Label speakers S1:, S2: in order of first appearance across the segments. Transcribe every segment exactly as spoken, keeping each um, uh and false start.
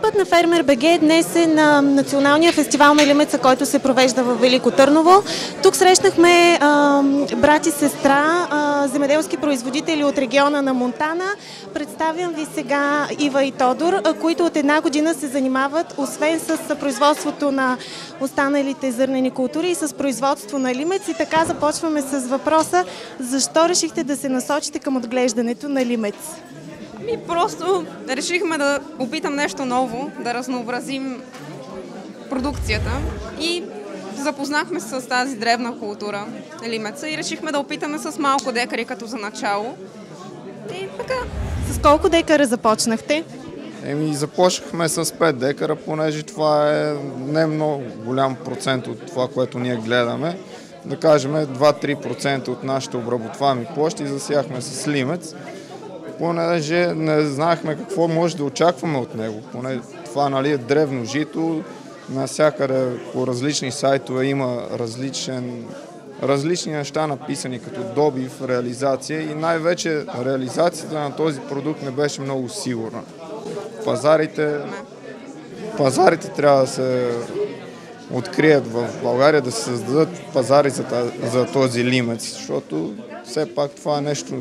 S1: Екипът на Фермер БГ днес е на Националния фестивал на лимеца, който се провежда в Велико Търново. Тук срещнахме а, брат и сестра, а, земеделски производители от региона на Монтана. Представям ви сега Ива и Тодор, а, които от една година се занимават, освен с производството на останалите зърнени култури и с производство на лимец. И така започваме с въпроса: защо решихте да се насочите към отглеждането на лимец?
S2: Ми просто решихме да опитам нещо ново, да разнообразим продукцията и запознахме се с тази древна култура, лимеца, и решихме да опитаме с малко декари като за начало. И така.
S1: С колко декара започнахте?
S3: Еми, започнахме с пет декара, понеже това е не много голям процент от това, което ние гледаме. Да кажем два-три процента от нашите обработваеми площи засяхме с лимец, понеже не знаехме какво може да очакваме от него. Поне това, нали, е древно жито, навсякъде по различни сайтове има различен, различни неща написани, като добив, реализация, и най-вече реализацията на този продукт не беше много сигурна. Пазарите, пазарите трябва да се открият в България, да се създадат пазари за, за този лимец, защото все пак това е нещо,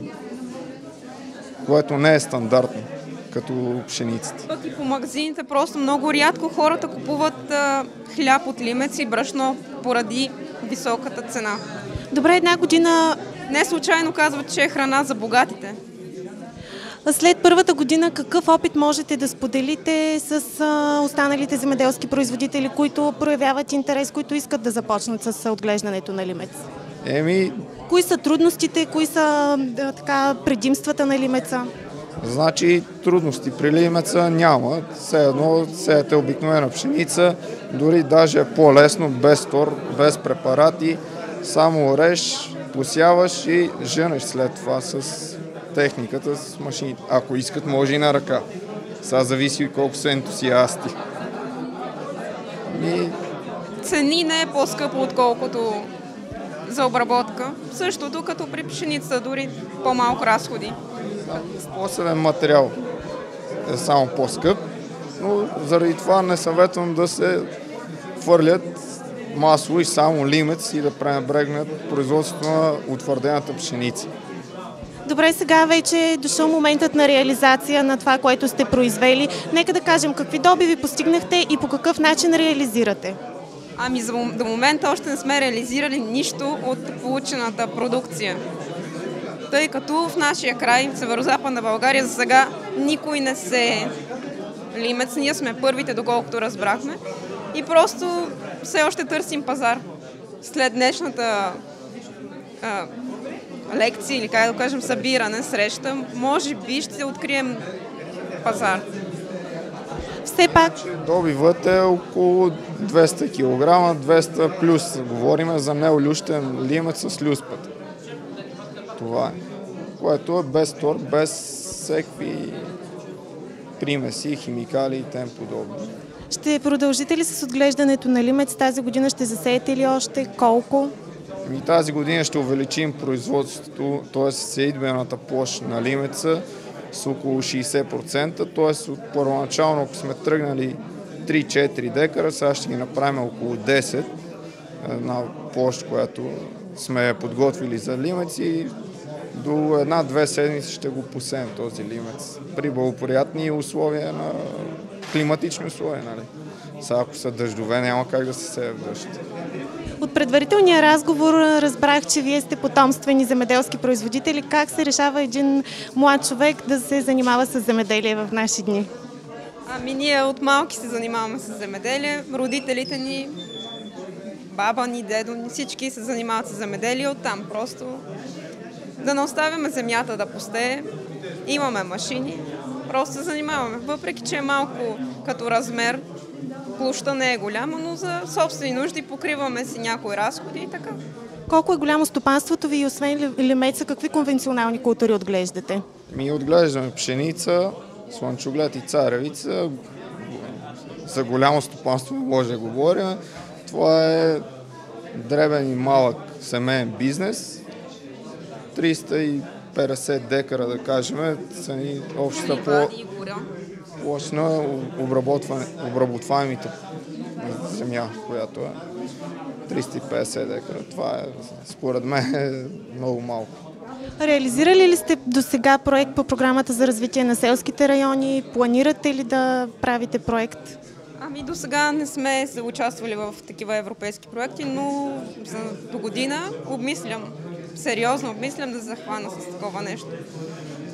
S3: което не е стандартно, като пшеницата.
S2: Пък и по магазините просто много рядко хората купуват а, хляб от лимец и брашно поради високата цена.
S1: Добре, една година...
S2: Не случайно казват, че е храна за богатите.
S1: След първата година какъв опит можете да споделите с а, останалите земеделски производители, които проявяват интерес, които искат да започнат с отглеждането на лимец?
S3: Еми...
S1: Кои са трудностите, кои са да, така, предимствата на лимеца?
S3: Значи трудности при лимеца няма. Все едно сеете обикновена пшеница, дори даже е по-лесно, без тор, без препарати. Само ореш, посяваш и женеш след това с техниката, с машините. Ако искат, може и на ръка. Сега зависи колко са ентусиасти. И...
S2: Цени не е по-скъпо, отколкото за обработка. Същото като при пшеницата, дори по-малко разходи.
S3: Способен материал е само по-скъп, но заради това не съветвам да се хвърлят масово и само лимец и да пренебрегнат производството на утвърдената пшеница.
S1: Добре, сега вече е дошъл моментът на реализация на това, което сте произвели. Нека да кажем какви добиви постигнахте и по какъв начин реализирате.
S2: Ами за, до момента още не сме реализирали нищо от получената продукция. Тъй като в нашия край, северозападна България, за сега никой не се лимец. Ние сме първите, доколкото разбрахме. И просто все още търсим пазар. След днешната а, лекция, или как да кажем събиране, среща, може би ще открием пазар.
S1: Все пак...
S3: Добивът е около двеста килограма, двеста плюс. Говорим за неолющен лимец с люспата. Това е. Което е без тор, без всеки примеси, химикали и тем подобно.
S1: Ще продължите ли с отглеждането на лимец тази година? Ще засеете ли още? Колко?
S3: И тази година ще увеличим производството, т.е. сеидбената площ на лимеца с около шейсет процента, т.е. от първоначално, ако сме тръгнали три-четири декара, сега ще ги направим около десет, една площ, която сме подготвили за лимец, и до една-две седмици ще го посеем този лимец. При благоприятни условия, на климатични условия, нали? Сега, ако са дъждове, няма как да се сее в дъжд.
S1: От предварителния разговор разбрах, че вие сте потомствени земеделски производители. Как се решава един млад човек да се занимава с земеделие в наши дни?
S2: Ами ние от малки се занимаваме с земеделие. Родителите ни, баба ни, дедо ни, всички се занимават с земеделие. Оттам просто да не оставяме земята да пустее. Имаме машини, просто се занимаваме. Въпреки че е малко като размер, площта не е голяма, но за собствени нужди покриваме си някои разходи и така.
S1: Колко е голямо стопанството ви и освен лимеца, какви конвенционални култури отглеждате?
S3: Ми отглеждаме пшеница, слънчоглед и царевица. За голямо стопанство може да говорим. Това е дребен и малък семейен бизнес. триста и петдесет декара, да кажем, са ни общата по... площ на обработваемите земя, която е триста и петдесет декара. Това е, според мен, е много малко.
S1: Реализирали ли сте до сега проект по програмата за развитие на селските райони? Планирате ли да правите проект?
S2: Ами до сега не сме се участвали в такива европейски проекти, но за до година обмислям, сериозно обмислям да захвана с такова нещо.